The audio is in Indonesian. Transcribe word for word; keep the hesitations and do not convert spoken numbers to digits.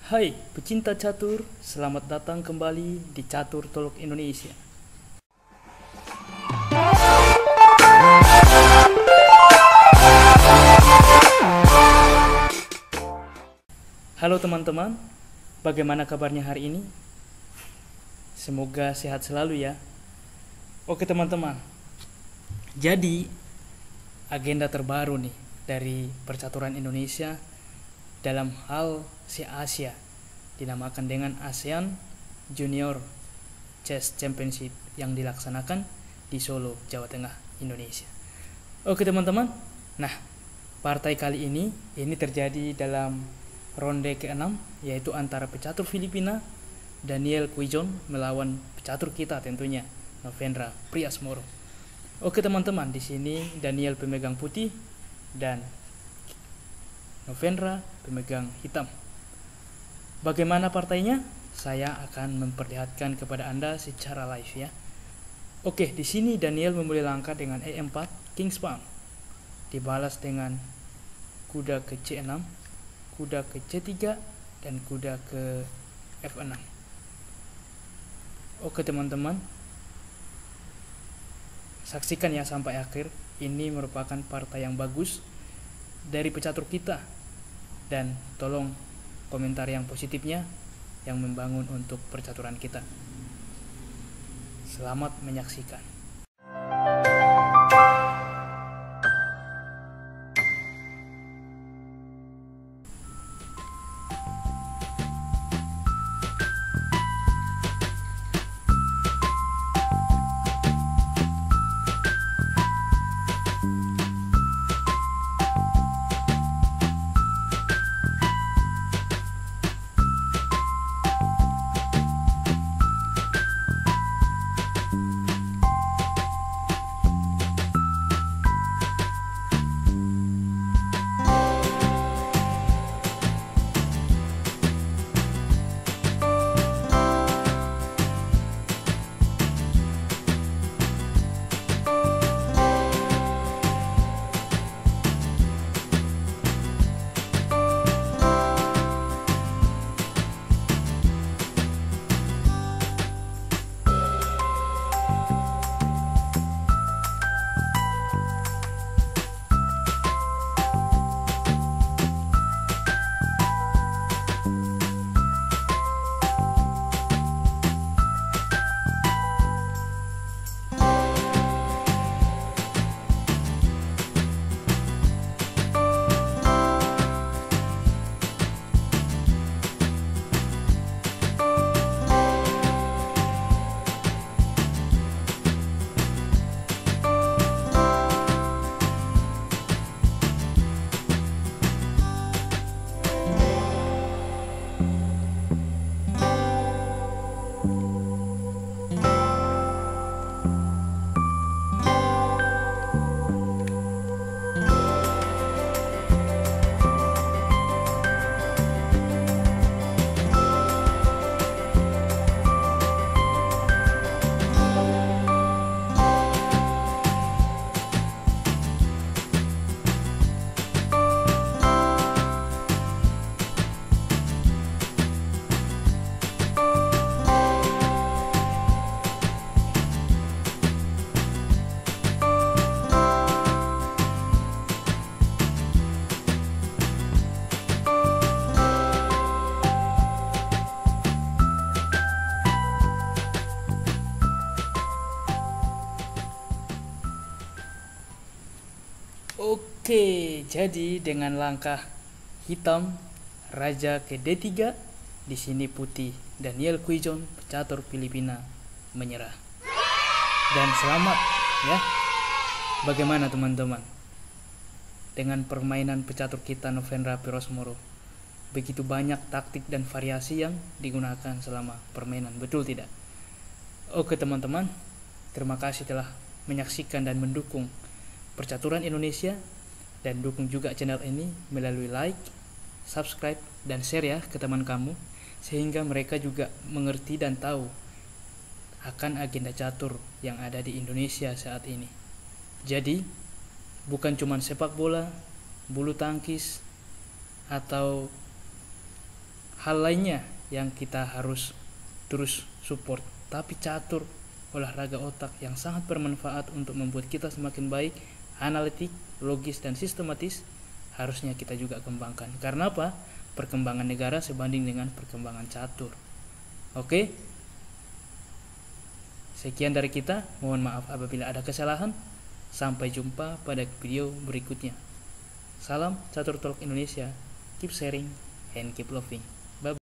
Hai pecinta catur, selamat datang kembali di Catur Talk Indonesia. Halo teman-teman, bagaimana kabarnya hari ini? Semoga sehat selalu ya. Oke teman-teman, jadi agenda terbaru nih dari percaturan Indonesia dalam hal se-Asia dinamakan dengan ASEAN Junior Chess Championship yang dilaksanakan di Solo, Jawa Tengah, Indonesia. Oke teman-teman, nah partai kali ini ini terjadi dalam ronde keenam, yaitu antara pecatur Filipina Daniel Quezon melawan pecatur kita tentunya Novendra Priasmoro. Oke teman-teman, di sini Daniel pemegang putih dan Novendra pemegang hitam. Bagaimana partainya? Saya akan memperlihatkan kepada Anda secara live ya. Oke, di sini Daniel memulai langkah dengan E empat King's Pawn, dibalas dengan kuda ke C enam, kuda ke C tiga, dan kuda ke F enam. Oke teman-teman, saksikan ya sampai akhir. Ini merupakan partai yang bagus dari pecatur kita, dan tolong komentar yang positifnya yang membangun untuk percaturan kita. Selamat menyaksikan. Oke, jadi dengan langkah hitam raja ke D tiga, di sini putih Daniel Quezon pecatur Filipina menyerah. Dan selamat ya. Bagaimana teman-teman dengan permainan pecatur kita Novendra Priasmoro? Begitu banyak taktik dan variasi yang digunakan selama permainan, betul tidak? Oke teman-teman, terima kasih telah menyaksikan dan mendukung percaturan Indonesia, dan dukung juga channel ini melalui like, subscribe, dan share ya ke teman kamu, sehingga mereka juga mengerti dan tahu akan agenda catur yang ada di Indonesia saat ini. Jadi bukan cuma sepak bola, bulu tangkis, atau hal lainnya yang kita harus terus support. Tapi catur, olahraga otak yang sangat bermanfaat untuk membuat kita semakin baik, analitik, logis, dan sistematis, harusnya kita juga kembangkan. Karena apa? Perkembangan negara sebanding dengan perkembangan catur. Oke, sekian dari kita. Mohon maaf apabila ada kesalahan. Sampai jumpa pada video berikutnya. Salam Catur Talk Indonesia. Keep sharing and keep loving.